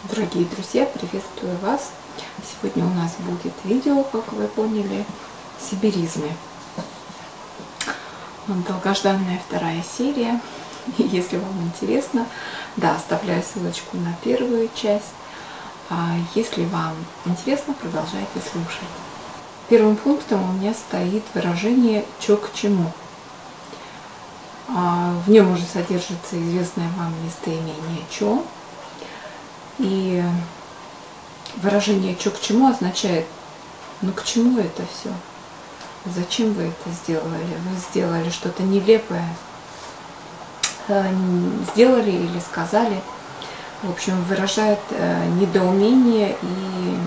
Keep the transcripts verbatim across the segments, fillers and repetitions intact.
Дорогие друзья, приветствую вас! Сегодня у нас будет видео, как вы поняли, сибиризмы. Долгожданная вторая серия. Если вам интересно, да, оставляю ссылочку на первую часть. А если вам интересно, продолжайте слушать. Первым пунктом у меня стоит выражение «чё к чему». В нем уже содержится известное вам местоимение «чё». И выражение «чё к чему» означает: ну к чему это все? Зачем вы это сделали? Вы сделали что-то нелепое, сделали или сказали. В общем, выражает недоумение и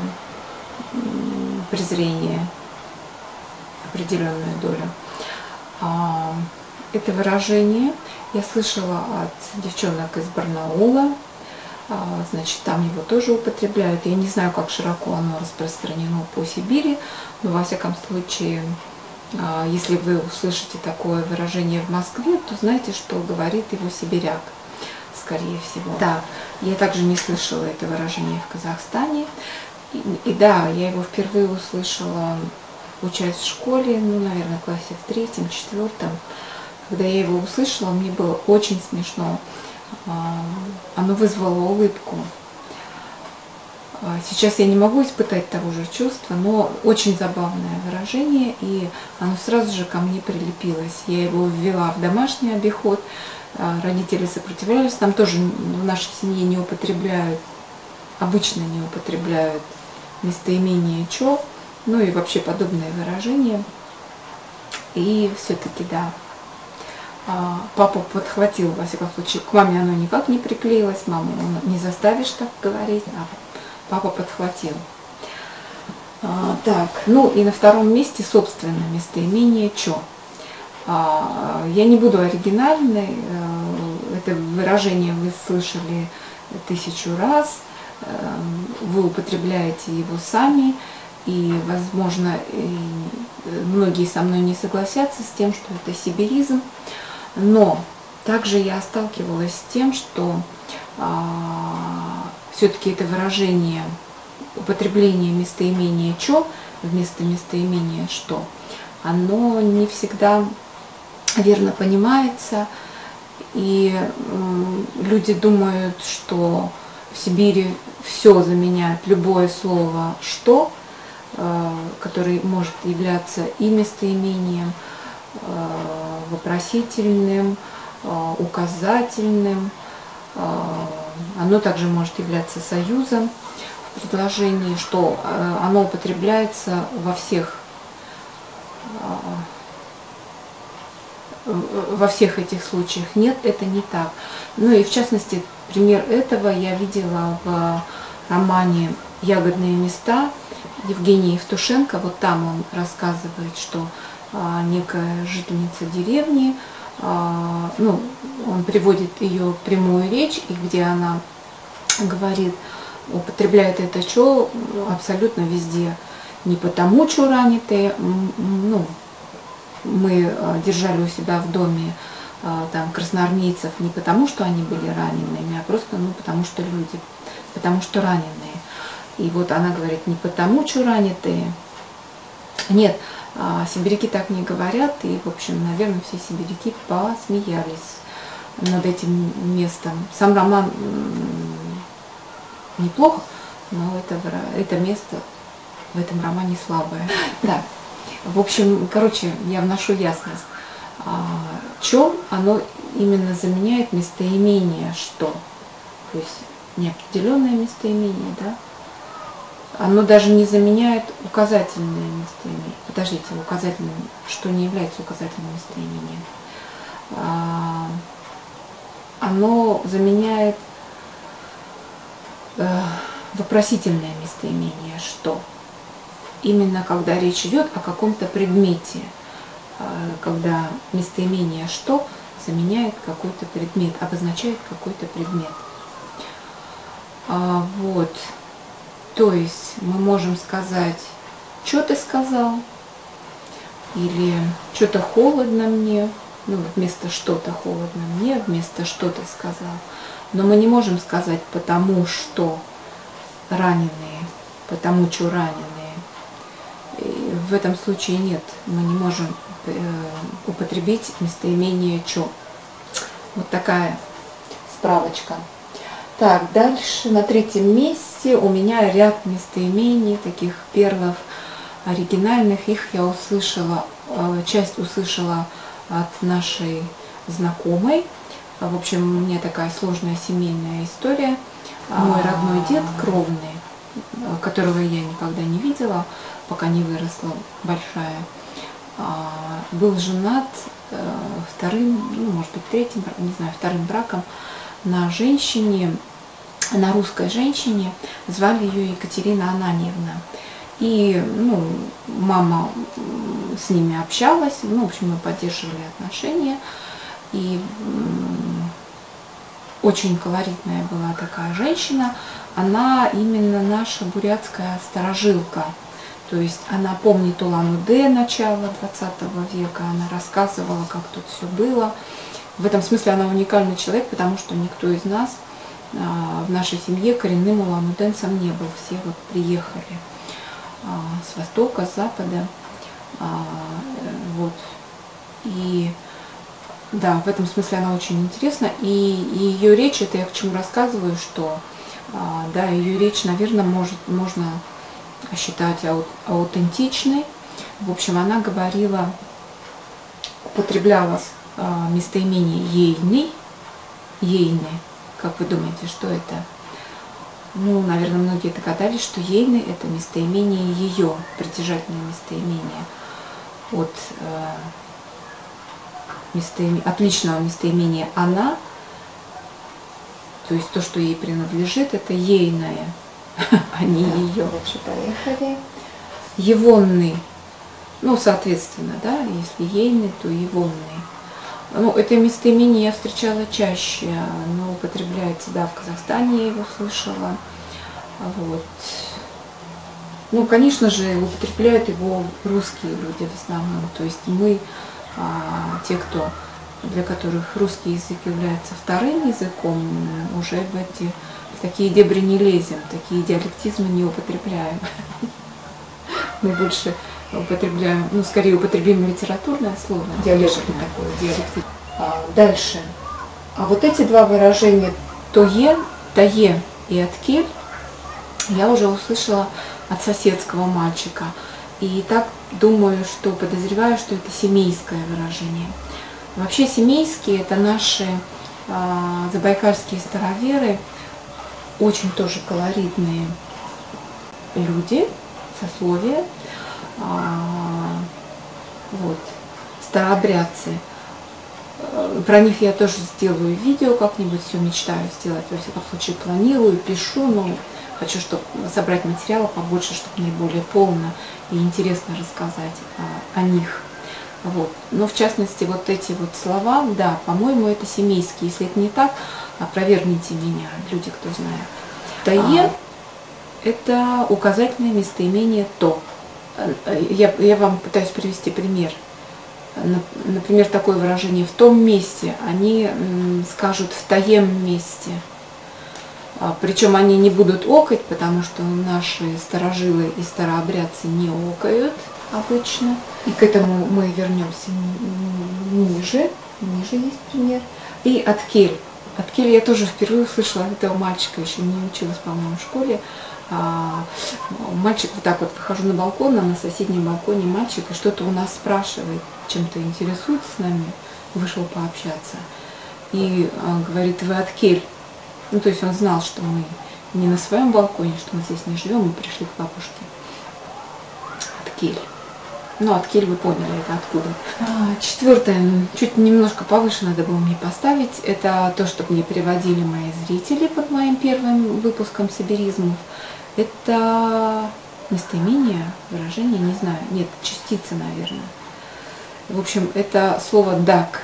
презрение, определенную долю. Это выражение я слышала от девчонок из Барнаула. Значит, там его тоже употребляют. Я не знаю, как широко оно распространено по Сибири, но во всяком случае, если вы услышите такое выражение в Москве, то знаете, что говорит его сибиряк, скорее всего. Да, я также не слышала это выражение в Казахстане. И, и да, я его впервые услышала, учась в школе, ну, наверное, в классе в третьем, четвертом. Когда я его услышала, мне было очень смешно. Оно вызвало улыбку. Сейчас я не могу испытать того же чувства, но очень забавное выражение, и оно сразу же ко мне прилепилось. Я его ввела в домашний обиход, родители сопротивлялись, там тоже в нашей семье не употребляют, обычно не употребляют местоимение «чё», ну и вообще подобные выражения. И все-таки, да, папа подхватил, во всяком случае, к маме оно никак не приклеилось, маму не заставишь так говорить, а папа подхватил. А, так, ну и на втором месте, собственно, местоимение «чё». А, я не буду оригинальной, это выражение вы слышали тысячу раз, вы употребляете его сами, и, возможно, и многие со мной не согласятся с тем, что это сибиризм. Но также я сталкивалась с тем, что а, все-таки это выражение, употребление местоимения «чё» вместо местоимения «что», оно не всегда верно понимается, и м, люди думают, что в Сибири все заменяет любое слово «что», э, которое может являться и местоимением, вопросительным, указательным. Оно также может являться союзом в предложении, что оно употребляется во всех, во всех этих случаях. Нет, это не так. Ну и в частности, пример этого я видела в романе «Ягодные места» Евгения Евтушенко. Вот там он рассказывает, что некая жительница деревни, ну, он приводит ее прямую речь, и где она говорит, употребляет это «чё» абсолютно везде. Не потому, чё ранитые, ну, мы держали у себя в доме там красноармейцев не потому, что они были ранеными, а просто, ну, потому что люди, потому что раненые. И вот она говорит, не потому, чё ранитые. Нет, сибиряки так не говорят, и, в общем, наверное, все сибиряки посмеялись над этим местом. Сам роман неплох, но это, это место в этом романе слабое. Да, в общем, короче, я вношу ясность. «Чё» оно именно заменяет местоимение «что», то есть неопределенное местоимение, да. Оно даже не заменяет указательное местоимение. Подождите, указательным, что не является указательным местоимением. Оно заменяет вопросительное местоимение «что». Именно когда речь идет о каком-то предмете, когда местоимение «что» заменяет какой-то предмет, обозначает какой-то предмет. Вот. То есть мы можем сказать «чё ты сказал?» или «что-то холодно мне», ну, вместо «что-то холодно мне», вместо «что ты сказал». Но мы не можем сказать «потому что», раненые, потому что раненые. И в этом случае нет, мы не можем употребить местоимение чё. Вот такая справочка. Так, дальше на третьем месте у меня ряд местоимений, таких перлов оригинальных. Их я услышала, часть услышала от нашей знакомой. В общем, у меня такая сложная семейная история. Мой родной дед, кровный, которого я никогда не видела, пока не выросла большая, был женат вторым, ну, может быть, третьим, не знаю, вторым браком на женщине, на русской женщине, звали ее Екатерина Ананьевна. И, ну, мама с ними общалась, ну, в общем, мы поддерживали отношения. И очень колоритная была такая женщина. Она именно наша бурятская старожилка. То есть она помнит Улан-Удэ начала двадцатого века, она рассказывала, как тут все было. В этом смысле она уникальный человек, потому что никто из нас а, в нашей семье коренным улан-удэнцем не был. Все вот приехали а, с востока, с запада. А, вот. И да, в этом смысле она очень интересна. И, и ее речь, это я к чему рассказываю, что а, да, ее речь, наверное, может, можно считать ау, аутентичной. В общем, она говорила, употребляла а, местоимение ейный, ейны. Как вы думаете, что это? Ну, наверное, многие догадались, что ейны – это местоимение ее, притяжательное местоимение от э, местоим... отличного местоимения она, то есть то, что ей принадлежит, это ейное, а не ее. Дальше поехали. Егонный, ну, соответственно, да, если ейный, то егонный. Ну, это местоимение я встречала чаще, оно употребляется, да, в Казахстане я его слышала. Вот. Ну, конечно же, употребляют его русские люди в основном. То есть мы, а, те, кто, для которых русский язык является вторым языком, уже в эти в такие дебри не лезем, такие диалектизмы не употребляем. Мы больше употребляем, ну, скорее употребим литературное слово, диалект такое, диалектизм. А, дальше. А вот эти два выражения «тое», «тае» и «откель» я уже услышала от соседского мальчика. И так думаю, что подозреваю, что это семейское выражение. Вообще семейские – это наши а, забайкальские староверы, очень тоже колоритные люди, сословия. А, вот, старообрядцы. Про них я тоже сделаю видео как-нибудь, все мечтаю сделать, во всяком случае планирую, пишу, но хочу, чтобы собрать материала побольше, чтобы наиболее полно и интересно рассказать о, о них. Вот. Но в частности вот эти вот слова, да, по-моему, это семейские. Если это не так, опровергните меня, люди, кто знает. «Тае» а. – это указательное местоимение «то». Я, я вам пытаюсь привести пример. Например, такое выражение «в том месте», они скажут «в таем месте». Причем они не будут окать, потому что наши старожилы и старообрядцы не окают обычно. И к этому мы вернемся ниже. Ниже есть пример. И «откель». «Откель» я тоже впервые услышала от этого мальчика, еще не училась, по-моему, в школе. А, мальчик, вот так вот выхожу на балкон, а на соседнем балконе мальчик и что-то у нас спрашивает, чем-то интересуется с нами, вышел пообщаться. И а, говорит: «Вы «откель». Ну, то есть он знал, что мы не на своем балконе, что мы здесь не живем, мы пришли к бабушке. «Откель». Ну, «откель» вы поняли, это откуда. А, четвертое, чуть немножко повыше надо было мне поставить, это то, что мне переводили мои зрители под моим первым выпуском «Сибиризмов». Это местоимение, выражение, не знаю, нет, частица, наверное. В общем, это слово «дак».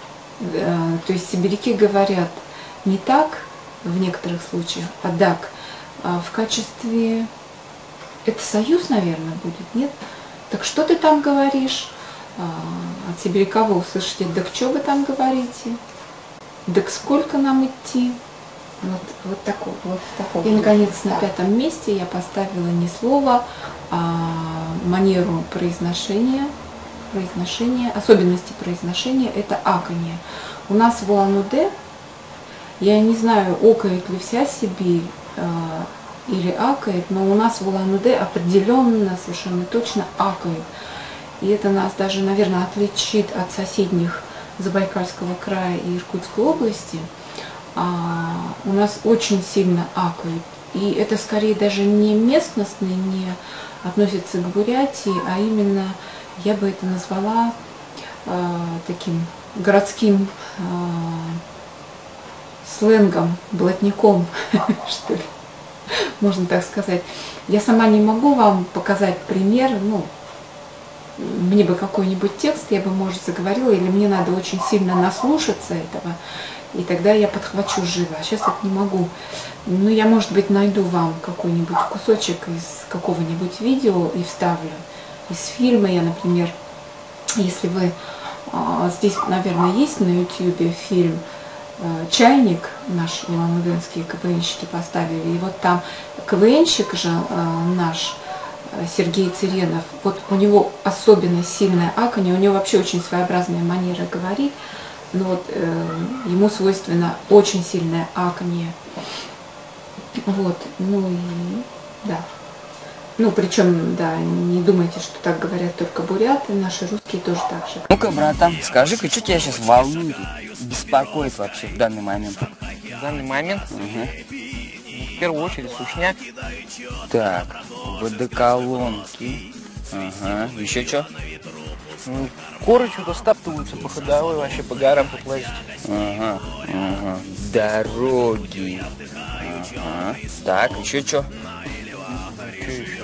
То есть сибиряки говорят не так в некоторых случаях, а «дак». В качестве... Это союз, наверное, будет, нет? Так что ты там говоришь? От сибиряка вы услышите: «дак что вы там говорите? Дак сколько нам идти?» Вот, вот такой. Вот такой. И, наконец, на Да. пятом месте я поставила не слово, а манеру произношения, произношения, особенности произношения – это аканье. У нас в Улан-Удэ, я не знаю, окает ли вся Сибирь э, или акает, но у нас в Улан-Удэ определенно, совершенно точно акает. И это нас даже, наверное, отличит от соседних Забайкальского края и Иркутской области. А, у нас очень сильно акают. И это скорее даже не местностный, не относится к Бурятии, а именно, я бы это назвала э, таким городским э, сленгом, блатником, что ли, можно так сказать. Я сама не могу вам показать пример, ну, мне бы какой-нибудь текст, я бы, может, заговорила, или мне надо очень сильно наслушаться этого, и тогда я подхвачу живо. А сейчас это не могу. Ну, я, может быть, найду вам какой-нибудь кусочек из какого-нибудь видео и вставлю. Из фильма я, например, если вы... Здесь, наверное, есть на ютьюбе фильм «Чайник», наш улан-удэнские КВНщики поставили. И вот там КВНщик же наш, Сергей Циренов, вот у него особенно сильное аканье, у него вообще очень своеобразная манера говорить, но вот э, ему свойственно очень сильное аканье. Вот, ну и да. Ну, причем, да, не думайте, что так говорят только буряты, наши русские тоже так же. Ну-ка, братан, скажи-ка, что тебя сейчас волнует, беспокоит вообще в данный момент? В данный момент, Угу. в первую очередь, сушняк. Так, водоколонки. Ага, еще что? Ну, горы что-то стаптываются по ходовой, вообще по горам тут лазить. Ага, ага. Дороги. Ага. Так, еще что? Что еще?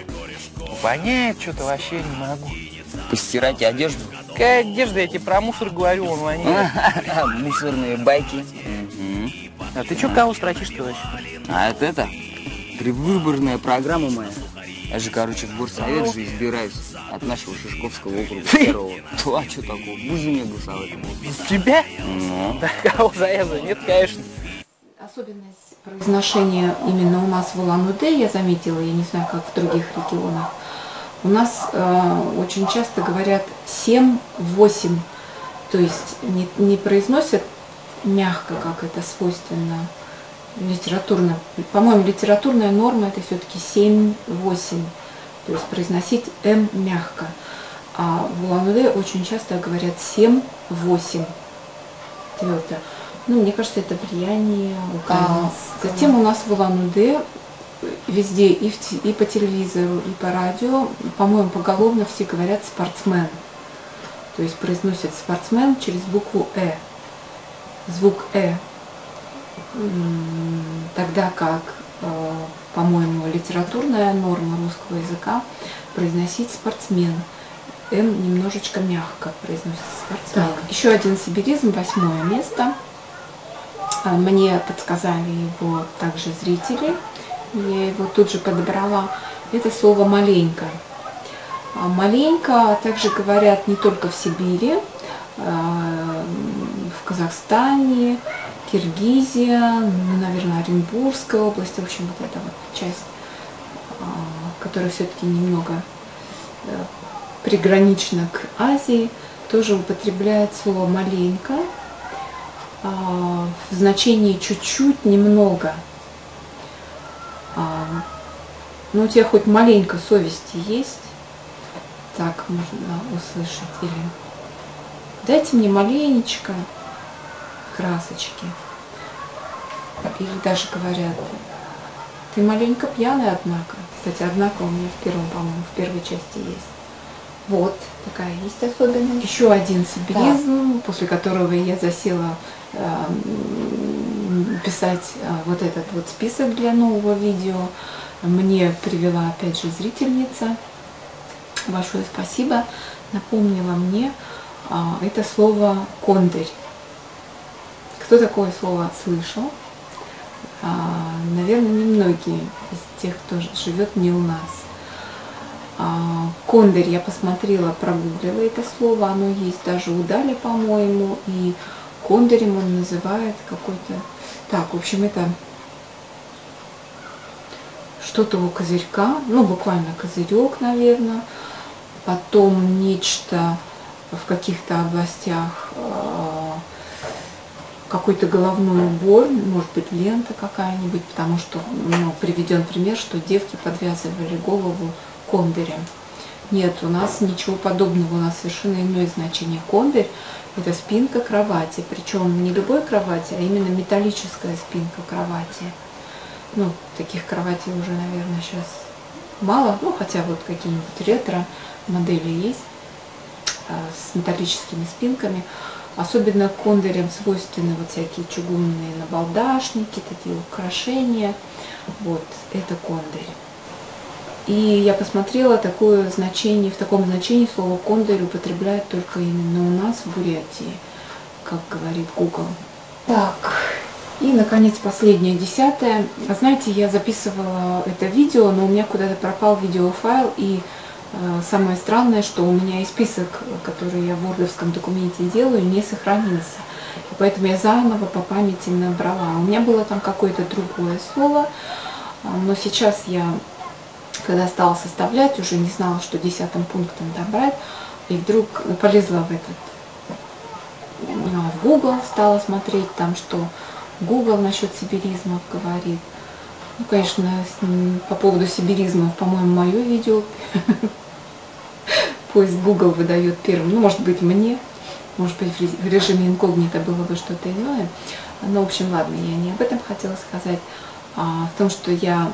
Воняет что-то, вообще не могу. Постирать одежду? Какая одежда, я тебе про мусор говорю, он воняет. Мусорные байки. Угу. А ты что кого строчишь-то вообще? А это это? Предвыборная программа моя. Я же, короче, в горсовет же избираюсь от нашего Шишковского округа первого. То, а что такого? Будешь за меня голосовать? Тебя? Ну. Да кого заезда? Нет, конечно. Особенность произношения именно у нас в Улан-Удэ, я заметила, я не знаю, как в других регионах, у нас э, очень часто говорят семь-восемь, то есть не, не произносят мягко, как это свойственно литературно. По-моему, литературная норма это все-таки семь-восемь, то есть произносить М мягко. А в Улан-Удэ очень часто говорят семь-восемь твердо. Ну, мне кажется, это влияние украинцев. Затем у нас в Улан-Удэ везде, и, в, и по телевизору, и по радио, по-моему, поголовно все говорят «спортсмен». То есть произносят «спортсмен» через букву «э». Звук «э». Тогда как, по-моему, литературная норма русского языка произносить «спортсмен». «М» немножечко мягко произносится «спортсмен». Так. Еще один сибиризм, восьмое место. Мне подсказали его также зрители, я его тут же подобрала. Это слово «маленько». «Маленько» также говорят не только в Сибири, в Казахстане, Киргизия, ну, наверное, Оренбургская область, в общем, вот эта вот часть, которая все-таки немного пригранична к Азии, тоже употребляет слово «маленько» в значении чуть-чуть, немного. Ну, у тебя хоть маленько совести есть, так можно услышать, или дайте мне маленечко красочки. Или даже говорят, ты маленько пьяная, однако. Кстати, однако у меня в первом, по-моему, в первой части есть. Вот, такая есть особенность. Еще один сибиризм, да, после которого я засела э, писать э, вот этот вот список для нового видео. Мне привела опять же зрительница. Большое спасибо. Напомнила мне э, это слово «кондырь». Кто такое слово слышал? Э, наверное, немногие из тех, кто живет не у нас. Кондырь, я посмотрела, прогуглила это слово, оно есть даже у Дали, по-моему, и Кондарем он называет какой-то. Так, в общем, это что-то у козырька, ну буквально козырек, наверное. Потом нечто в каких-то областях, какой-то головной убор, может быть лента какая-нибудь, потому что ну, приведен пример, что девки подвязывали голову кондарем. Нет, у нас ничего подобного, у нас совершенно иное значение. Кондарь – это спинка кровати, причем не любой кровати, а именно металлическая спинка кровати. Ну, таких кроватей уже, наверное, сейчас мало, ну, хотя вот какие-нибудь ретро-модели есть с металлическими спинками. Особенно кондарям свойственны вот всякие чугунные набалдашники, такие украшения. Вот, это кондарь. И я посмотрела, такое значение, в таком значении слово кондарь употребляют только именно у нас, в Бурятии, как говорит Google. Так, и, наконец, последнее, десятое. Знаете, я записывала это видео, но у меня куда-то пропал видеофайл, и э, самое странное, что у меня и список, который я в вордовском документе делаю, не сохранился. И поэтому я заново по памяти набрала. У меня было там какое-то другое слово, но сейчас я, когда стала составлять, уже не знала, что десятым пунктом добрать, и вдруг полезла в этот, в Google, стала смотреть там, что Google насчет сибиризмов говорит. Ну, конечно, по поводу сибиризмов, по-моему, мое видео поиск Google выдает первым. Ну, может быть, мне, может быть, в режиме инкогнито было бы что-то иное. Но, в общем, ладно, я не об этом хотела сказать, а в том, что я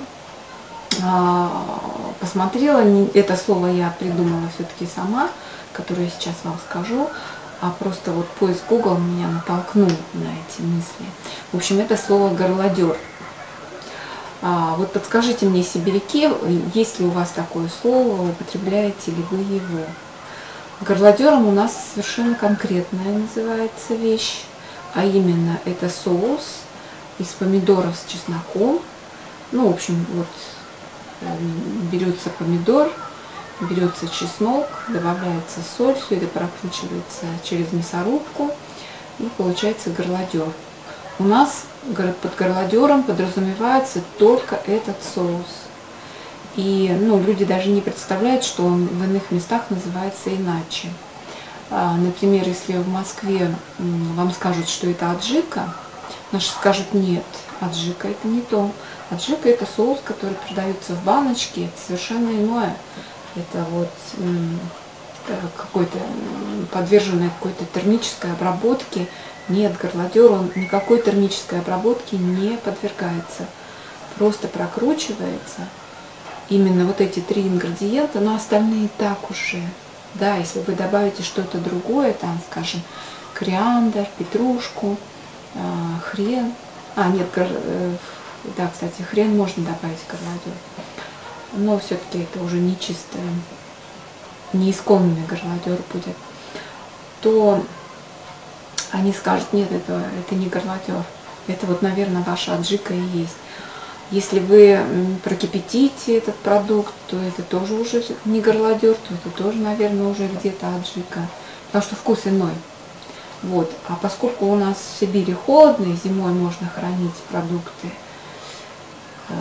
посмотрела, это слово я придумала все-таки сама, которое я сейчас вам скажу, а просто вот поиск Google меня натолкнул на эти мысли. В общем, это слово горлодер. А, вот подскажите мне, сибиряки, есть ли у вас такое слово, употребляете ли вы его? Горлодером у нас совершенно конкретная называется вещь, а именно это соус из помидоров с чесноком. Ну, в общем, вот берется помидор, берется чеснок, добавляется соль, все это прокручивается через мясорубку и получается горлодер. У нас под горлодером подразумевается только этот соус. И ну, люди даже не представляют, что он в иных местах называется иначе. Например, если в Москве вам скажут, что это аджика, наши скажут: нет, аджика это не то. Аджика это соус, который продается в баночке, это совершенно иное. Это вот какой-то подверженный какой-то термической обработке. Нет, горлодер, он никакой термической обработке не подвергается. Просто прокручивается. Именно вот эти три ингредиента, но остальные так уже. Да, если вы добавите что-то другое, там, скажем, кориандр, петрушку, хрен. А, нет, да, кстати, хрен можно добавить в горлодер. Но все-таки это уже не чистое, не исконный горлодер будет. То они скажут: нет, это, это не горлодер. Это вот, наверное, ваша аджика и есть. Если вы прокипятите этот продукт, то это тоже уже не горлодер, то это тоже, наверное, уже где-то аджика. Потому что вкус иной. Вот. А поскольку у нас в Сибири холодно, и зимой можно хранить продукты э,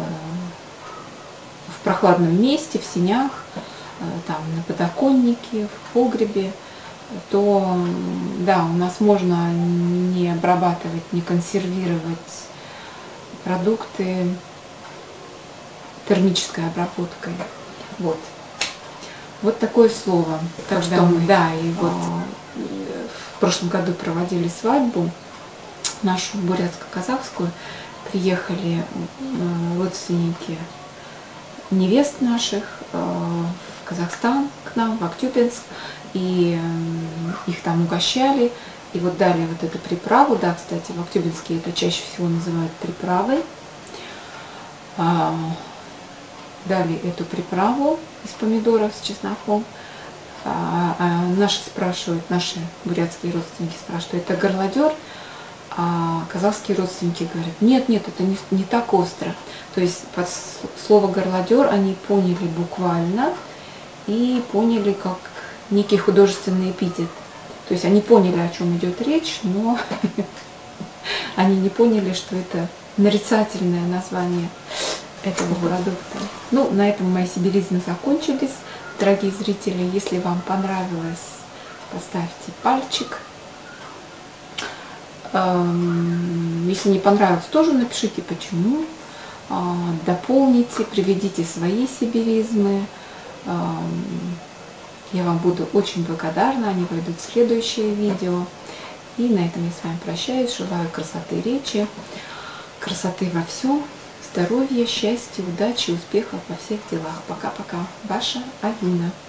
в прохладном месте, в сенях, э, там, на подоконнике, в погребе, то да, у нас можно не обрабатывать, не консервировать продукты термической обработкой. Вот. Вот такое слово. Так что мы, да, и вот в прошлом году проводили свадьбу нашу бурятско-казахскую. Приехали родственники невест наших в Казахстан к нам, в Актюбинск, и их там угощали. И вот дали вот эту приправу, да, кстати, в Актюбинске это чаще всего называют приправой. Дали эту приправу из помидоров с чесноком. А, а наши спрашивают, наши бурятские родственники спрашивают: это горлодер? А казахские родственники говорят: нет, нет, это не, не так остро. То есть под слово горлодер они поняли буквально и поняли как некий художественный эпитет. То То есть они поняли, о чем идет речь, но они не поняли, что это нарицательное название этого продукта. Ну, на этом мои сибиризмы закончились. Дорогие зрители, если вам понравилось, поставьте пальчик. Если не понравилось, тоже напишите, почему. Дополните, приведите свои сибиризмы. Я вам буду очень благодарна. Они войдут в следующее видео. И на этом я с вами прощаюсь. Желаю красоты речи, красоты во всем, здоровья, счастья, удачи, успехов во всех делах. Пока-пока. Ваша Алина.